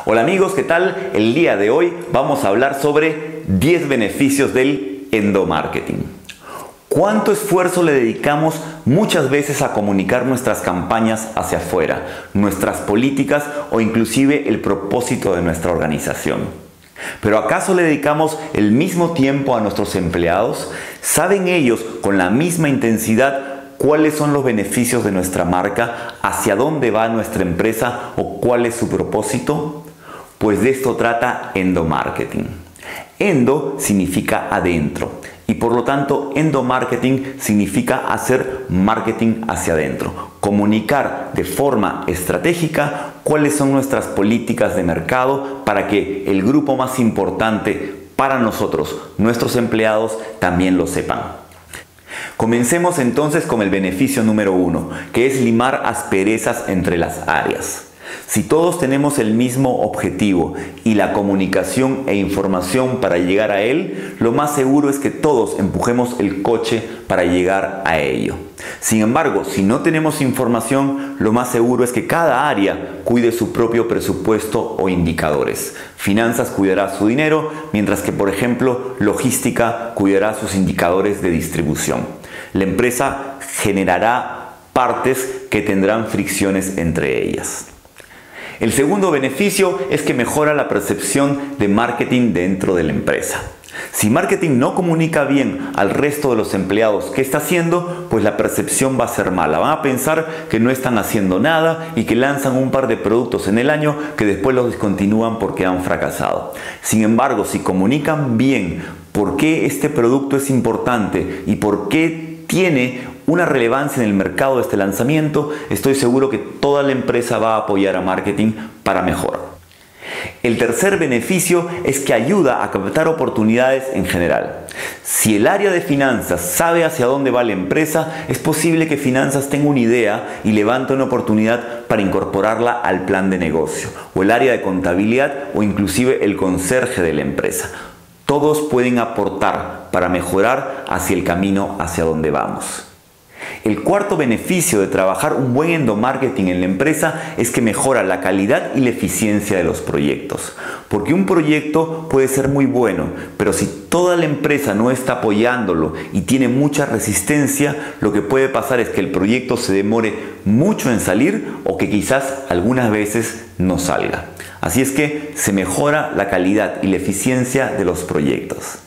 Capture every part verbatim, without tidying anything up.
Hola amigos, ¿qué tal? El día de hoy vamos a hablar sobre diez beneficios del endomarketing. ¿Cuánto esfuerzo le dedicamos muchas veces a comunicar nuestras campañas hacia afuera, nuestras políticas o inclusive el propósito de nuestra organización? ¿Pero acaso le dedicamos el mismo tiempo a nuestros empleados? ¿Saben ellos con la misma intensidad cuáles son los beneficios de nuestra marca, hacia dónde va nuestra empresa o cuál es su propósito? Pues de esto trata endomarketing. Endo significa adentro y por lo tanto endomarketing significa hacer marketing hacia adentro, comunicar de forma estratégica cuáles son nuestras políticas de mercado para que el grupo más importante para nosotros, nuestros empleados, también lo sepan. Comencemos entonces con el beneficio número uno, que es limar asperezas entre las áreas. Si todos tenemos el mismo objetivo y la comunicación e información para llegar a él, lo más seguro es que todos empujemos el coche para llegar a ello. Sin embargo, si no tenemos información, lo más seguro es que cada área cuide su propio presupuesto o indicadores. Finanzas cuidará su dinero, mientras que, por ejemplo, logística cuidará sus indicadores de distribución. La empresa generará partes que tendrán fricciones entre ellas. El segundo beneficio es que mejora la percepción de marketing dentro de la empresa. Si marketing no comunica bien al resto de los empleados qué está haciendo, pues la percepción va a ser mala. Van a pensar que no están haciendo nada y que lanzan un par de productos en el año que después los descontinúan porque han fracasado. Sin embargo, si comunican bien por qué este producto es importante y por qué tiene una relevancia en el mercado de este lanzamiento, estoy seguro que toda la empresa va a apoyar a marketing para mejorar. El tercer beneficio es que ayuda a captar oportunidades en general. Si el área de finanzas sabe hacia dónde va la empresa, es posible que finanzas tenga una idea y levante una oportunidad para incorporarla al plan de negocio, o el área de contabilidad o inclusive el conserje de la empresa. Todos pueden aportar para mejorar hacia el camino hacia donde vamos. El cuarto beneficio de trabajar un buen endomarketing en la empresa es que mejora la calidad y la eficiencia de los proyectos. Porque un proyecto puede ser muy bueno, pero si toda la empresa no está apoyándolo y tiene mucha resistencia, lo que puede pasar es que el proyecto se demore mucho en salir o que quizás algunas veces no salga. Así es que se mejora la calidad y la eficiencia de los proyectos.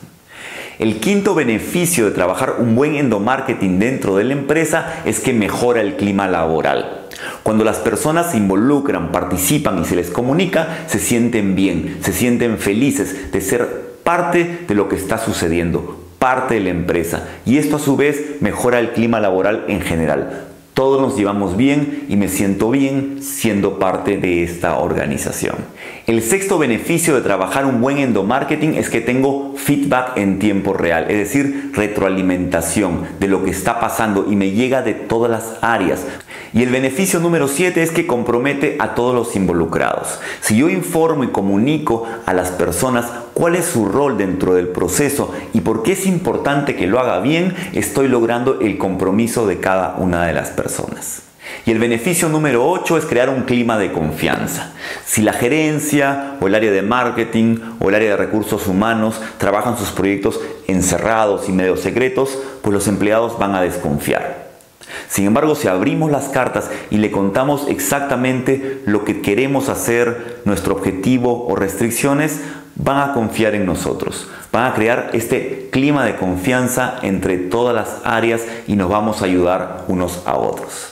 El quinto beneficio de trabajar un buen endomarketing dentro de la empresa es que mejora el clima laboral. Cuando las personas se involucran, participan y se les comunica, se sienten bien, se sienten felices de ser parte de lo que está sucediendo, parte de la empresa. Y esto a su vez mejora el clima laboral en general. Todos nos llevamos bien y me siento bien siendo parte de esta organización. El sexto beneficio de trabajar un buen endomarketing es que tengo feedback en tiempo real, es decir, retroalimentación de lo que está pasando y me llega de todas las áreas. Y el beneficio número siete es que compromete a todos los involucrados. Si yo informo y comunico a las personas cuál es su rol dentro del proceso y por qué es importante que lo haga bien, estoy logrando el compromiso de cada una de las personas. Y el beneficio número ocho es crear un clima de confianza. Si la gerencia o el área de marketing o el área de recursos humanos trabajan sus proyectos encerrados y medio secretos, pues los empleados van a desconfiar. Sin embargo, si abrimos las cartas y le contamos exactamente lo que queremos hacer, nuestro objetivo o restricciones, van a confiar en nosotros. Van a crear este clima de confianza entre todas las áreas y nos vamos a ayudar unos a otros.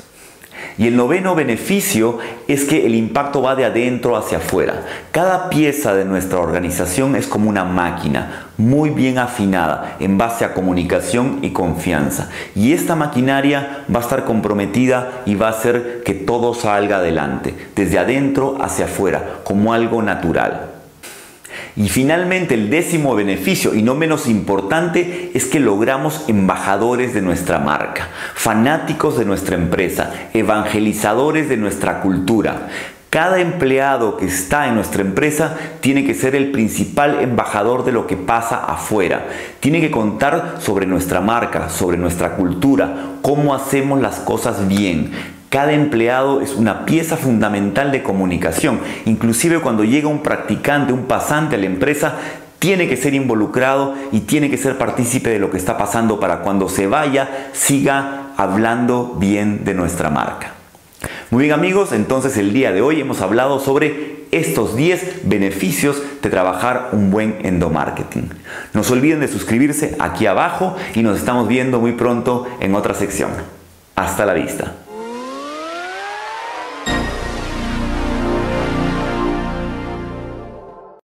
Y el noveno beneficio es que el impacto va de adentro hacia afuera. Cada pieza de nuestra organización es como una máquina muy bien afinada en base a comunicación y confianza. Y esta maquinaria va a estar comprometida y va a hacer que todo salga adelante, desde adentro hacia afuera, como algo natural. Y finalmente el décimo beneficio, y no menos importante, es que logramos embajadores de nuestra marca, fanáticos de nuestra empresa, evangelizadores de nuestra cultura. Cada empleado que está en nuestra empresa tiene que ser el principal embajador de lo que pasa afuera. Tiene que contar sobre nuestra marca, sobre nuestra cultura, cómo hacemos las cosas bien. Cada empleado es una pieza fundamental de comunicación. Inclusive cuando llega un practicante, un pasante a la empresa, tiene que ser involucrado y tiene que ser partícipe de lo que está pasando para cuando se vaya, siga hablando bien de nuestra marca. Muy bien amigos, entonces el día de hoy hemos hablado sobre estos diez beneficios de trabajar un buen endomarketing. No se olviden de suscribirse aquí abajo y nos estamos viendo muy pronto en otra sección. Hasta la vista.